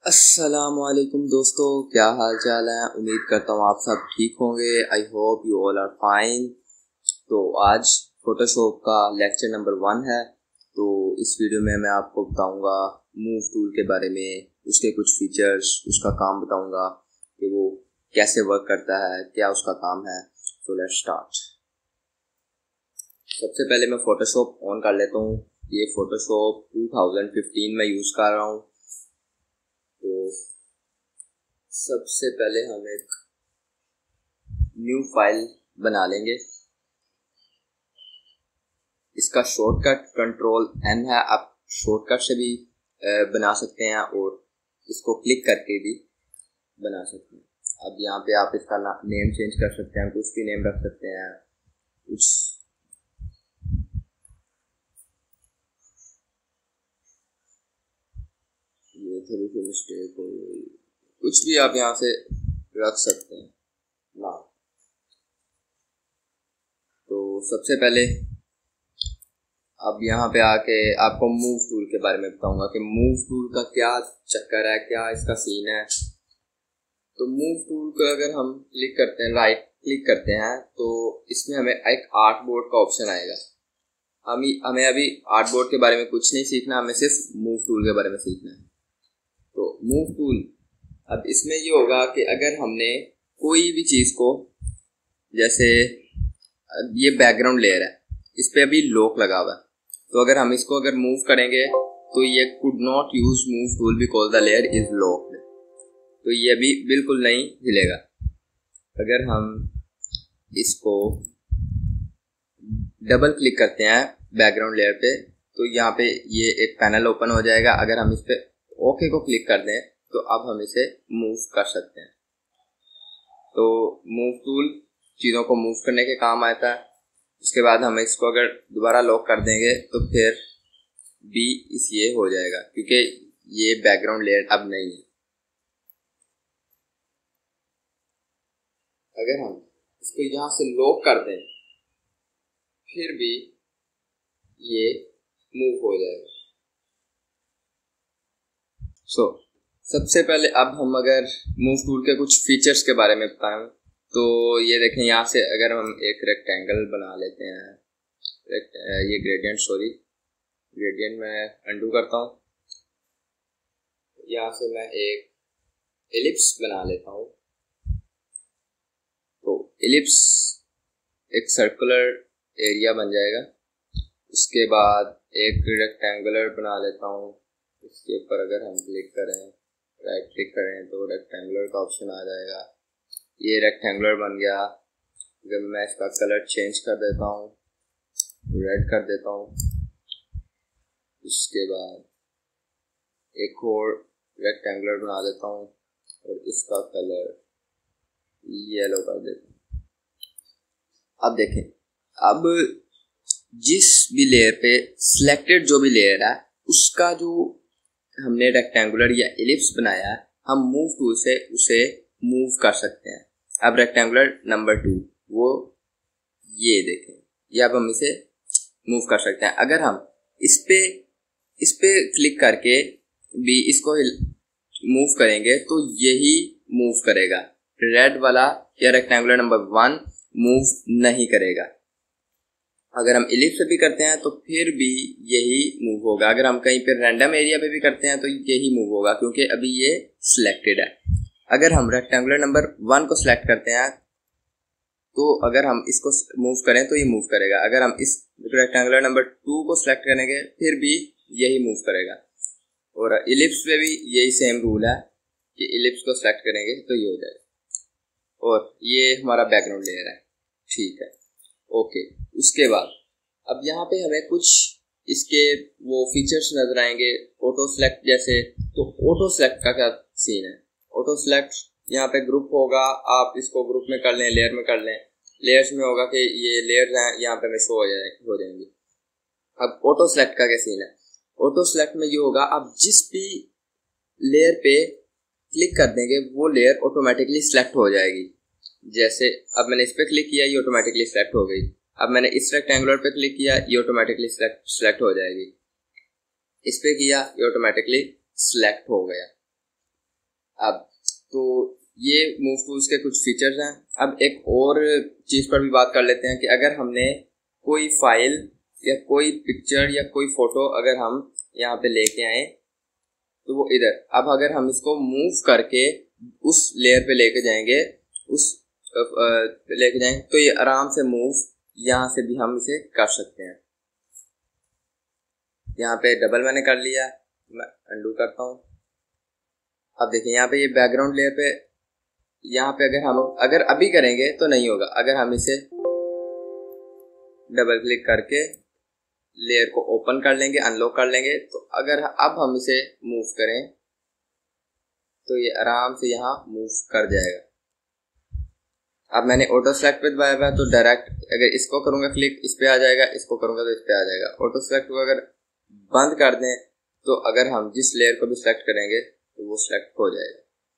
अस्सलामुअलैकुम दोस्तों, क्या हाल चाल है। उम्मीद करता हूँ आप सब ठीक होंगे। I hope you all are fine. तो आज फोटोशॉप का लेक्चर नंबर 1 है। तो इस वीडियो में मैं आपको बताऊंगा मूव टूल के बारे में, उसके कुछ फीचर्स, उसका काम बताऊंगा कि वो कैसे वर्क करता है, क्या उसका काम है। So let's start. सबसे पहले मैं फोटोशॉप ऑन कर लेता हूँ। ये फोटोशॉप 2015 में यूज़ कर रहा हूँ। तो सबसे पहले हम एक न्यू फाइल बना लेंगे। इसका शॉर्टकट कंट्रोल N है। आप शॉर्टकट से भी बना सकते हैं और इसको क्लिक करके भी बना सकते हैं। अब यहाँ पे आप इसका नेम चेंज कर सकते हैं, कुछ भी नेम रख सकते हैं। कुछ ये थोड़ी सी मिस्टेक हो गई, कुछ भी आप यहाँ से रख सकते हैं ना। तो सबसे पहले अब यहाँ पे आके आपको मूव टूल के बारे में बताऊंगा कि मूव टूल का क्या चक्कर है, क्या इसका सीन है। तो मूव टूल को अगर हम क्लिक करते हैं, राइट क्लिक करते हैं, तो इसमें हमें एक आर्ट बोर्ड का ऑप्शन आएगा। हमें अभी आर्ट बोर्ड के बारे में कुछ नहीं सीखना, हमें सिर्फ मूव टूल के बारे में सीखना है। तो मूव टूल, अब इसमें ये होगा कि अगर हमने कोई भी चीज़ को, जैसे ये बैकग्राउंड लेयर है, इस पे अभी लॉक लगा हुआ है, तो अगर हम इसको मूव करेंगे तो ये could not use move tool because the layer is locked. तो ये अभी बिल्कुल नहीं हिलेगा। अगर हम इसको डबल क्लिक करते हैं बैकग्राउंड लेयर पे, तो यहाँ पे ये एक पैनल ओपन हो जाएगा। अगर हम इस पे ओके को क्लिक कर दें तो अब हम इसे मूव कर सकते हैं। तो मूव टूल चीज़ों को मूव करने के काम आता है। उसके बाद हम इसको अगर दोबारा लॉक कर देंगे तो फिर भी ये हो जाएगा, क्योंकि ये बैकग्राउंड लेयर अब नहीं है। अगर हम इसको यहाँ से लॉक कर दें फिर भी ये मूव हो जाएगा। सबसे पहले अब हम अगर मूव टूल के कुछ फीचर्स के बारे में बताएं तो ये देखें, यहाँ से अगर हम एक रेक्टेंगल बना लेते हैं, ये ग्रेडियंट मैं अंडू करता हूँ। यहाँ से मैं एक एलिप्स बना लेता हूँ। तो एलिप्स एक सर्कुलर एरिया बन जाएगा। उसके बाद एक रेक्टेंगुलर बना लेता हूँ। इसके ऊपर अगर हम क्लिक करें, राइट क्लिक करें, तो रेक्टेंगुलर का ऑप्शन आ जाएगा। ये रेक्टेंगुलर बन गया। अगर मैं इसका कलर चेंज कर देता हूँ, रेड कर देता हूँ, उसके बाद एक और रेक्टेंगुलर बना देता हूँ और इसका कलर येलो कर देता हूँ। अब देखें, अब जिस भी लेयर पे सिलेक्टेड जो भी लेयर है, उसका जो हमने रेक्टेंगुलर या एलिप्स बनाया है, हम मूव टूल से उसे मूव कर सकते हैं। अब रेक्टेंगुलर नंबर 2, वो ये देखें, ये अब हम इसे मूव कर सकते हैं। अगर हम इस पे क्लिक करके भी इसको मूव करेंगे तो यही मूव करेगा। रेड वाला या रेक्टेंगुलर नंबर 1 मूव नहीं करेगा। अगर हम एलिप्स पे भी करते हैं तो फिर भी यही मूव होगा। अगर हम कहीं पे रैंडम एरिया पे भी करते हैं तो यही मूव होगा, क्योंकि अभी ये सिलेक्टेड है। अगर हम रेक्टेंगुलर नंबर 1 को सिलेक्ट करते हैं तो अगर हम इसको मूव करें तो ये मूव करेगा। अगर हम इस रेक्टेंगुलर नंबर 2 को सिलेक्ट करेंगे फिर भी यही मूव करेगा। और एलिप्स पे भी यही सेम रूल है कि एलिप्स को सिलेक्ट करेंगे तो ये हो जाएगा। और ये हमारा बैकग्राउंड लेयर है, ठीक है, ओके। उसके बाद अब यहाँ पे हमें कुछ इसके वो फीचर्स नजर आएंगे, ऑटो सेलेक्ट जैसे। तो ऑटो सेलेक्ट का क्या सीन है? ऑटो सेलेक्ट यहाँ पे ग्रुप होगा, आप इसको ग्रुप में कर लें, लेयर में कर लें। लेयर्स में होगा कि ये लेयर्स हैं, यहाँ पे हमें शो हो जाएंगी। अब ऑटो सेलेक्ट का क्या सीन है? ऑटो सेलेक्ट में ये होगा, आप जिस भी लेयर पे क्लिक कर देंगे वो लेयर ऑटोमेटिकली सिलेक्ट हो जाएगी। जैसे अब मैंने इस पे क्लिक किया, ये ऑटोमेटिकली सिलेक्ट हो गई। अब मैंने इस रेक्टेंगुलर पे क्लिक किया, ये ऑटोमेटिकली सिलेक्ट हो जाएगी। इस पे किया, ये ऑटोमेटिकली सिलेक्ट हो गया। अब तो ये मूव टूल्स के कुछ फीचर्स हैं। अब एक और चीज़ पर भी बात कर लेते हैं कि अगर हमने कोई फाइल या कोई पिक्चर या कोई फ़ोटो अगर हम यहाँ पे लेके आए तो वो इधर, अब अगर हम इसको मूव करके उस लेयर पे लेके जाएंगे, तो ये आराम से मूव यहाँ से भी हम इसे कर सकते हैं। यहाँ पे डबल मैंने कर लिया, मैं अंडू करता हूँ। अब देखिए यहाँ पे ये बैकग्राउंड लेयर पे, यहाँ पे अगर अभी करेंगे तो नहीं होगा। अगर हम इसे डबल क्लिक करके लेयर को ओपन कर लेंगे, अनलॉक कर लेंगे, तो अगर अब हम इसे मूव करें तो ये आराम से यहाँ मूव कर जाएगा। अब मैंने ऑटो सेलेक्ट पे दबाया हुआ है तो डायरेक्ट अगर इसको करूँगा क्लिक, इस पे आ जाएगा, इसको करूँगा तो इस पे आ जाएगा। ऑटो सेलेक्ट को अगर बंद कर दें तो अगर हम जिस लेयर को भी सिलेक्ट करेंगे तो वो सिलेक्ट हो जाएगा।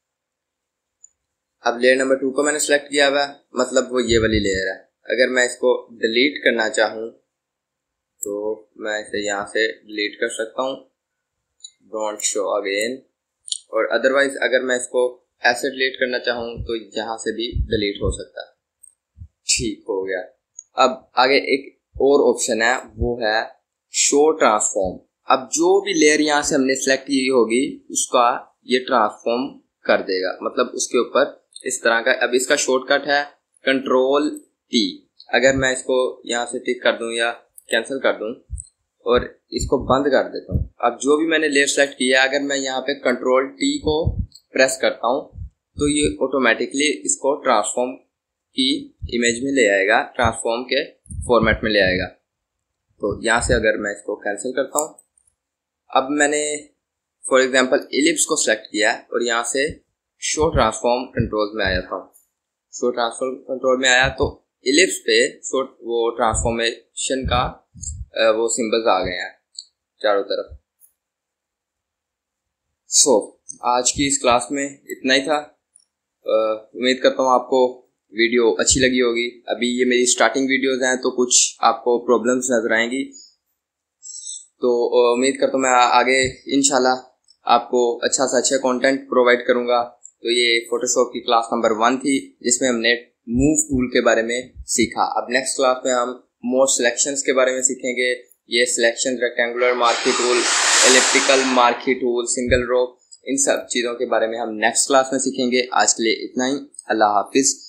अब लेयर नंबर 2 को मैंने सिलेक्ट किया हुआ, मतलब वो ये वाली लेयर है। अगर मैं इसको डिलीट करना चाहूँ तो मैं इसे यहाँ से डिलीट कर सकता हूँ, डोंट शो अगेन। और अदरवाइज अगर मैं इसको ऐसे डिलीट करना चाहूँ तो यहाँ से भी डिलीट हो सकता है। ठीक हो गया। अब आगे एक और ऑप्शन है, वो है शो ट्रांसफॉर्म। अब जो भी लेयर यहाँ से हमने सेलेक्ट की होगी उसका ये ट्रांसफॉर्म कर देगा, मतलब उसके ऊपर इस तरह का। अब इसका शॉर्टकट है Ctrl+T। अगर मैं इसको यहाँ से टिक कर दूं या कैंसिल कर दूं और इसको बंद कर देता हूँ, अब जो भी मैंने लेयर सेलेक्ट किया अगर मैं यहाँ पे Ctrl+T को प्रेस करता हूँ तो ये ऑटोमेटिकली इसको ट्रांसफॉर्म की इमेज में ले आएगा, ट्रांसफॉर्म के फॉर्मेट में ले आएगा। तो यहाँ से अगर मैं इसको कैंसिल करता हूँ, अब मैंने फॉर एग्जांपल इलिप्स को सिलेक्ट किया और यहाँ से शो ट्रांसफॉर्म कंट्रोल में आ जाता हूँ। शो ट्रांसफॉर्म कंट्रोल में आया तो इलिप्स पे वो ट्रांसफॉर्मेशन का वो सिंबल्स आ गए हैं चारों तरफ। आज की इस क्लास में इतना ही था। उम्मीद करता हूँ आपको वीडियो अच्छी लगी होगी। अभी ये मेरी स्टार्टिंग वीडियोस हैं तो कुछ आपको प्रॉब्लम्स नजर आएंगी, तो उम्मीद करता हूँ मैं आगे इंशाल्लाह आपको अच्छा से अच्छा कंटेंट प्रोवाइड करूँगा। तो ये फोटोशॉप की क्लास नंबर 1 थी जिसमें हमने मूव टूल के बारे में सीखा। अब नेक्स्ट क्लास में हम मोर सिलेक्शंस के बारे में सीखेंगे। ये selection, rectangular marquee tool, elliptical marquee tool, single row, इन सब चीज़ों के बारे में हम नेक्स्ट क्लास में सीखेंगे। आज के लिए इतना ही। अल्लाह हाफिज़।